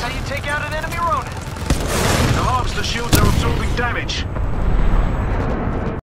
how you take out an enemy Ronin. The harvester shields are absorbing damage.